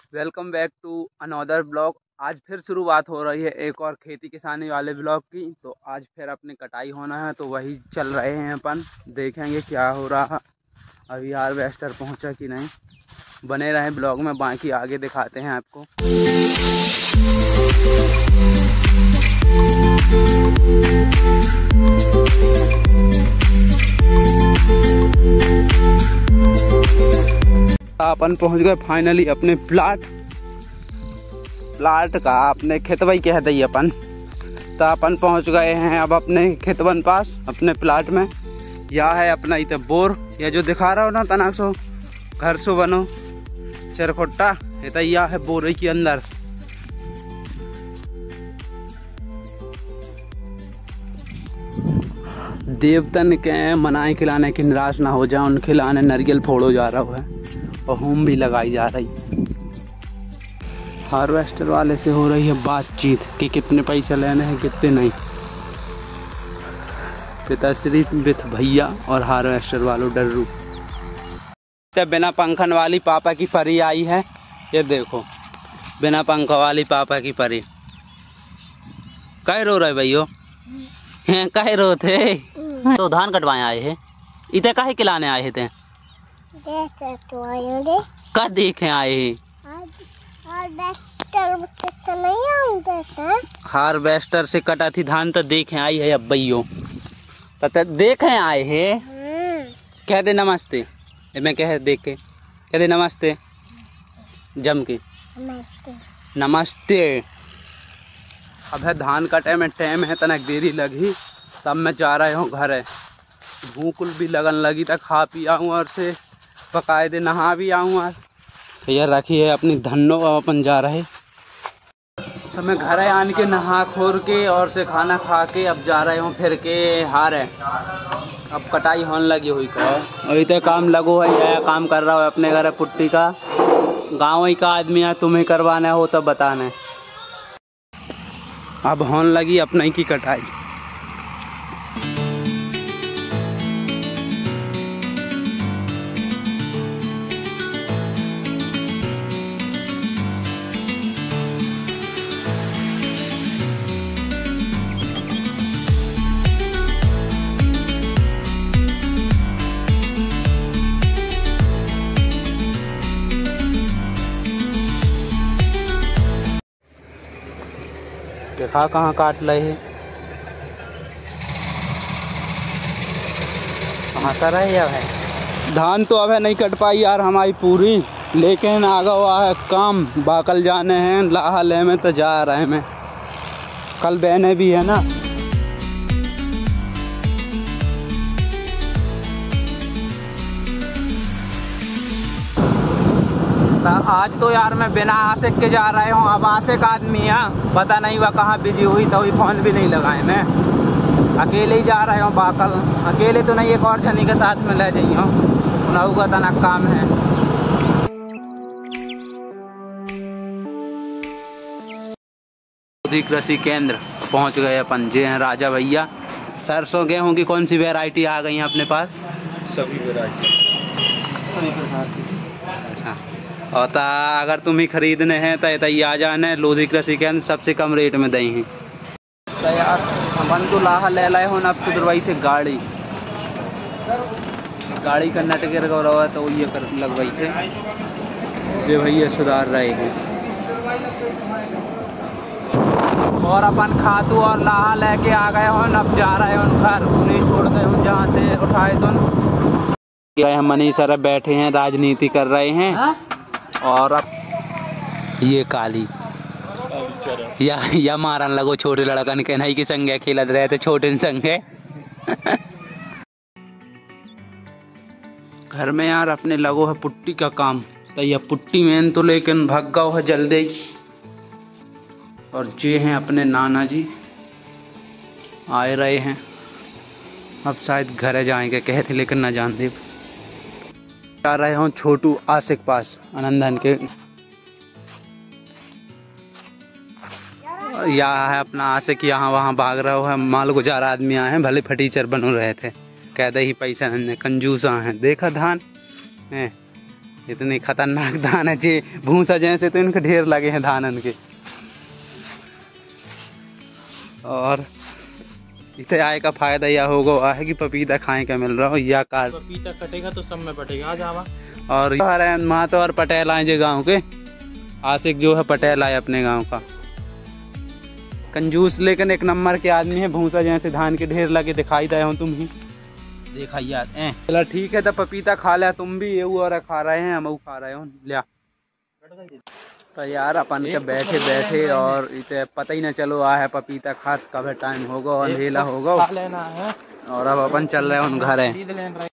Welcome back to another blog. आज फिर शुरुआत हो रही है एक और खेती किसानी वाले ब्लॉग की। तो आज फिर अपने कटाई होना है तो वही चल रहे हैं अपन। देखेंगे क्या हो रहा। अभी हार्वेस्टर पहुंचा कि नहीं। बने रहे ब्लॉग में, बाकी आगे दिखाते हैं आपको। अपन पहुंच गए फाइनली अपने प्लाट का अपने खेतवई कह दी अपन। तो अपन पहुंच गए हैं अब अपने खेतवन पास अपने प्लाट में। यह है अपना इधर बोर, यह जो दिखा रहा हो ना तना सो घर सो बनो चरखोट्टा, यह है बोर के अंदर। देवतन के मनाए खिलाने की निराश ना हो जाए, उन खिलाने नारियल फोड़ो जा रहा है और होम भी लगाई जा रही। हार्वेस्टर वाले से हो रही है बातचीत कि कितने पैसे लेने हैं कितने नहीं। पिताश्री विथ भैया और हार्वेस्टर वालों डर्रू। बिना पंखन वाली पापा की परी आई है, ये देखो बिना पंख वाली पापा की परी। कह रो रहे भैया, कह रो थे तो धान कटवाए आए हैं, इतने काहे खिलाने आए थे? कब देखे आए हैं? हार्वेस्टर से कटा थी धान तो देखे आई है अब भैयो, तो देखे आए हैं। कह दे नमस्ते, मैं कह देख के कह दे नमस्ते जम के नमस्ते। अब है धान कटे में टाइम है, तनक देरी लगी तब मैं जा रहा हूँ घर। भूख भी लगन लगी तक खा पी आऊँ और से पकाए दे नहा भी आऊँ। और यह रखी है अपनी धन्नो, अपन जा रहे तो मैं घर आन के नहा खोर के और से खाना खा के अब जा रहे हूँ फिर के हार है। अब कटाई होने लगी हुई का अभी तो काम लगो है, यह काम कर रहा है अपने घर पुट्टी का। गाँव ही का आदमी है, तुम्हें करवाना हो तो बताना। अब होने लगी अपने की कटाई। देखा कहाँ काट ले है, कहाँ सा रहे अब है धान। तो अब है नहीं कट पाई यार हमारी पूरी, लेकिन आगा हुआ है काम। बाकल जाने हैं लाहा ले में तो जा रहे हैं। मैं कल बहने भी है ना। आज तो यार मैं बिना आशिक के जा रहे हूँ। अब आशिक आदमी है, पता नहीं वह कहाँ बिजी हुई तो फोन भी नहीं लगाए। मैं अकेले ही जा रहे हूँ बाकल, अकेले तो नहीं एक और जनी के साथ में ले जाइए उनका तना काम है। कृषि केंद्र पहुँच गए अपन, जे हैं राजा भैया। सरसों गेहूँ की कौन सी वैरायटी आ गई है अपने पास? सभी वैरायटी, सभी प्रकार की। अच्छा, और अगर तुम्हें खरीदने हैं तो आ जाने लोधी कृषि केंद्र, सबसे कम रेट में दही हैं। तो यार अपन तो लाहा ले लाए हो ना। अब सुधरवाई थे गाड़ी का नट गिर रहा है तो ये कर लगवाई थे, जो भैया सुधार रहे हैं। और अपन खातू और लाहा लेके आ गए हो, अब जा रहे हो घर। उन्हें छोड़ते हो जहाँ से उठाए तुम। हम मनीष सर बैठे हैं, राजनीति कर रहे हैं। और अब ये काली या मारन लगो छोटे लड़कन के नहीं की संगे खेलत रहे थे छोटे संगे। घर में यार अपने लगो है पुट्टी का काम। तो यह पुट्टी में तो लेकिन भाग गओ है जल्दी। और जे हैं अपने नाना जी आए रहे हैं, अब शायद घर जाएंगे कहते, लेकिन ना जान दे। जा रहे हूँ छोटू आशिक पास आनंदन के। यहाँ है अपना आशिक, यहाँ वहाँ भाग रहा है। माल गुजार आदमी आए हैं, भले फटीचर बनो रहे थे। कह दे ही पैसा कंजूसा है। देखा धान है इतने खतरनाक धान है जे भूसा जैसे, तो इनके ढेर लगे हैं धानन के। और इतने आय का फायदा यह होगा है कि पपीता खाए का मिल रहा हो, या कार पपीता कटेगा तो सब में बटेगा। आ जावा। और महतो और पटेल आए जो गाँव के, आशिक जो है पटेल आए अपने गांव का। कंजूस लेकिन एक नंबर के आदमी है। भूसा जैसे धान के ढेर लगे दिखाई दे हो तुम ही देखा यार। चलो ठीक है, तो पपीता खा लिया तुम भी, ये और खा रहे हैं, हम खा रहे हो लिया। तो यार अपन के बैठे बैठे और इसे पता ही न चलो आ है पपीता खात कब टाइम होगा, अंधेला होगा। और अब अपन चल रहे हैं घर है।